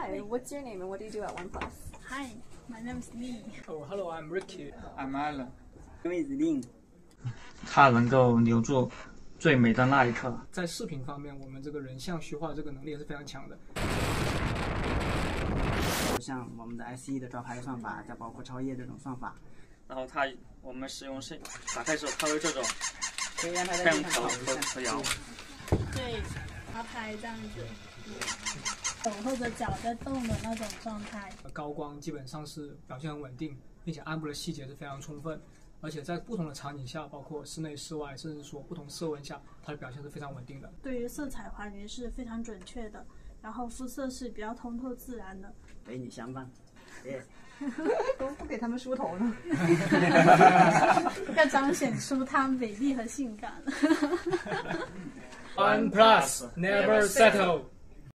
Hi, what's your name and what do you do at OnePlus? Hi, my name is Lee. Oh, hello, I'm Ricky. I'm Alan. My name is Lin. 它能够留住最美的那一刻。 在视频方面，我们这个人像虚化这个能力也是非常强的。 像我们的 ICE 的招牌算法，再包括超页这种算法。 然后我们使用打开时候，它会这种可以让它在地上跑一下和摇。 对，爬拍这样子，手或者脚在动的那种状态。 高光基本上是表现很稳定，并且暗部的细节是非常充分，而且在不同的场景下，包括室内、室外，甚至说不同色温下，它的表现是非常稳定的。 对于色彩还原是非常准确的，然后肤色是比较通透自然的。 美女相伴。耶。 都不给他们梳头呢。 要彰显出它美丽和性感。 OnePlus never settle。